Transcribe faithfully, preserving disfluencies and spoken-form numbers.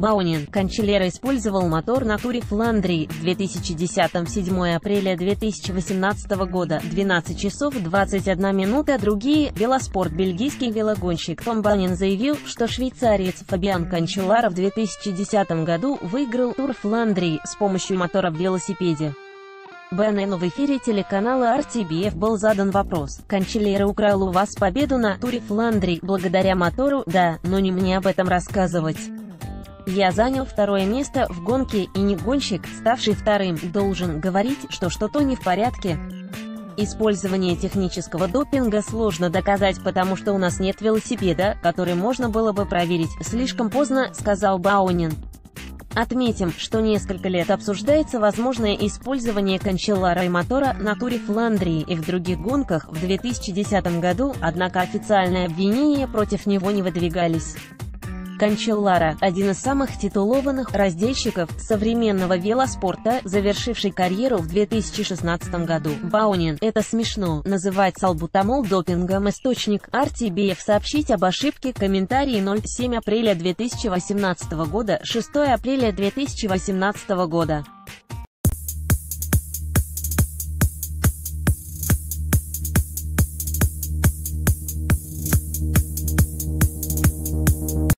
Баунин. Канчеллера использовал мотор на туре Фландрии в две тысячи десятом. седьмое апреля две тысячи восемнадцатого года, двенадцать часов двадцать одна минута. Другие. Велоспорт. Бельгийский велогонщик Том Баунин заявил, что швейцарец Фабиан Канчеллара в две тысячи десятом году выиграл тур Фландрии с помощью мотора в велосипеде. бэ эн эн. В эфире телеканала эр ти би эф был задан вопрос: «Канчеллера украл у вас победу на туре Фландрии благодаря мотору?» «Да, но не мне об этом рассказывать. Я занял второе место в гонке, и не гонщик, ставший вторым, должен говорить, что что-то не в порядке. Использование технического допинга сложно доказать, потому что у нас нет велосипеда, который можно было бы проверить. Слишком поздно», — сказал Баунин. Отметим, что несколько лет обсуждается возможное использование Канчеллара и мотора на туре Фландрии и в других гонках в две тысячи десятом году, однако официальные обвинения против него не выдвигались. Канчеллара – один из самых титулованных раздельщиков современного велоспорта, завершивший карьеру в две тысячи шестнадцатом году. Баунин: «Это смешно, называть салбутамол допингом». Источник: эр ти би эф. Сообщить об ошибке. Комментарии. ноль семь апреля две тысячи восемнадцатого года, шестое апреля две тысячи восемнадцатого года.